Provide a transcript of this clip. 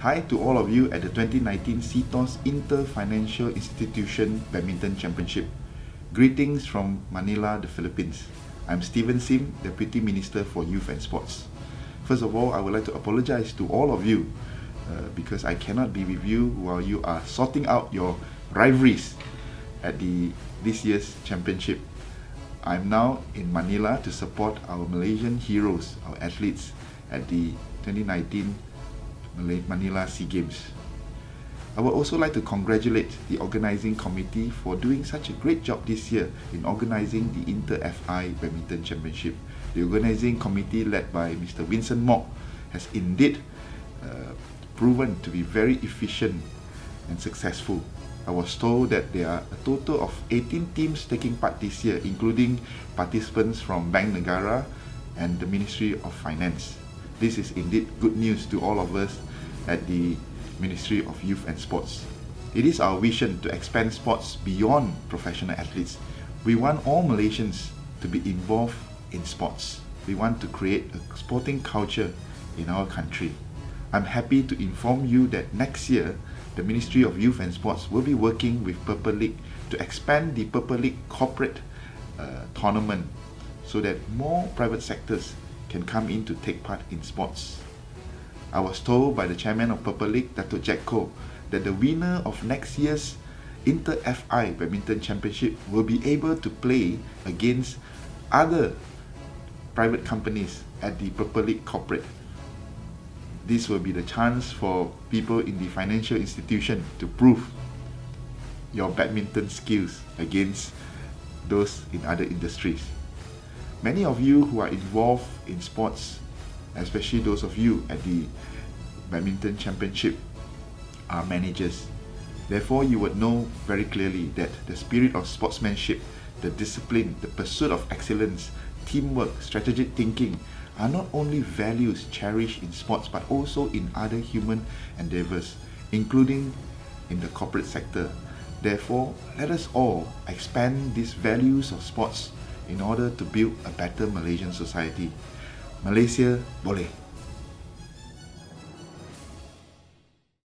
Hi to all of you at the 2019 CTOS Inter-Financial Institution Badminton Championship. Greetings from Manila, the Philippines. I'm Steven Sim, Deputy Minister for Youth and Sports. First of all, I would like to apologize to all of you because I cannot be with you while you are sorting out your rivalries at this year's championship. I'm now in Manila to support our Malaysian heroes, our athletes, at the 2019 Manila SEA Games. I would also like to congratulate the organising committee for doing such a great job this year in organising the Inter-FI Badminton Championship. The organising committee led by Mr. Vincent Mok has indeed proven to be very efficient and successful. I was told that there are a total of 18 teams taking part this year, including participants from Bank Negara and the Ministry of Finance. This is indeed good news to all of us at the Ministry of Youth and Sports. It is our vision to expand sports beyond professional athletes. We want all Malaysians to be involved in sports. We want to create a sporting culture in our country. I'm happy to inform you that next year, the Ministry of Youth and Sports will be working with Purple League to expand the Purple League corporate tournament so that more private sectors can come in to take part in sports. I was told by the chairman of Purple League, Dato' Jack Koh, that the winner of next year's Inter-FI Badminton Championship will be able to play against other private companies at the Purple League corporate. This will be the chance for people in the financial institution to prove your badminton skills against those in other industries. Many of you who are involved in sports, especially those of you at the badminton championship, are managers. Therefore, you would know very clearly that the spirit of sportsmanship, the discipline, the pursuit of excellence, teamwork, strategic thinking are not only values cherished in sports but also in other human endeavors, including in the corporate sector. Therefore, let us all expand these values of sports in order to build a better Malaysian society. Malaysia boleh!